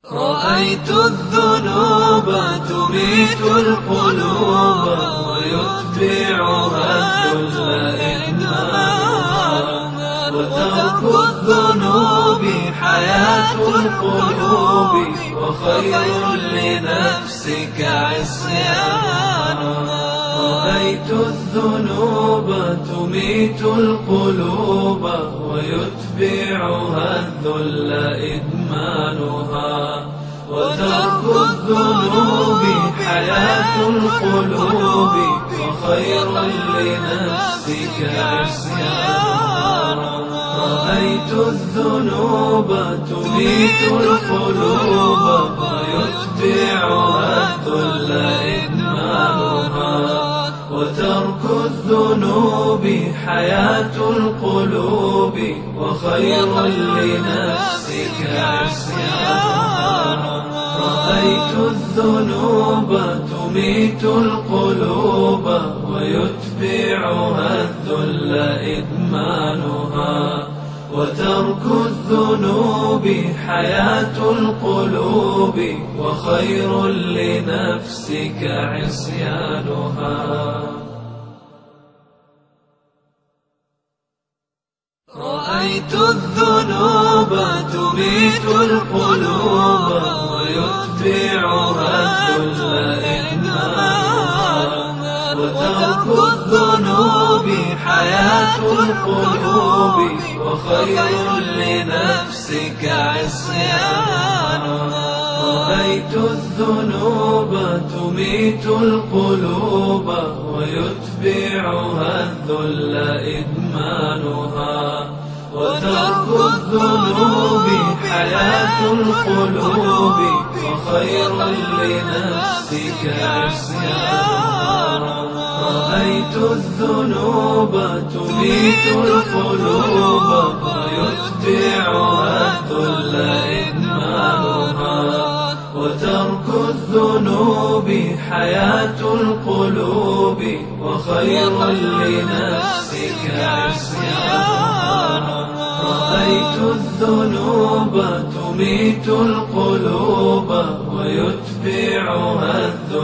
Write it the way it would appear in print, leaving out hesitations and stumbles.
رأيت الذنوب تميت القلوب ويتبعها الذل إدمانها، وترك الذنوب حياة القلوب وخير لنفسك عصيانها. رأيت الذنوب تميت القلوب ويتبعها الذل إدمانها، وترك الذنوب حياة القلوب وخير لنفسك عصيانها. رأيت الذنوب تميت القلوب ويتبعها الذل إدمانها، وترك الذنوب حياة القلوب وخير لنفسك عصيانها. رأيت الذنوب تميت القلوب ويتبعها الذل إدمانها، وترك الذنوب حياة القلوب وخير لنفسك عصيانها. رأيت الذنوب تميت القلوب ويتبعها الذل إدمانها، وترك الذنوب حياة القلوب وخير لنفسك عصيانها. رأيت الذنوب تميت القلوب ويتبعها الذل إدمانها، وترك الذنوب حياة القلوب وخير لنفسك عصيانها. رأيت الذنوب تميت القلوب ويتبعها الذل إدمانها، وترك الذنوب حياة القلوب وخير لنفسك عصيانها. رأيت الذنوب تميت القلوب ويتبعها الذل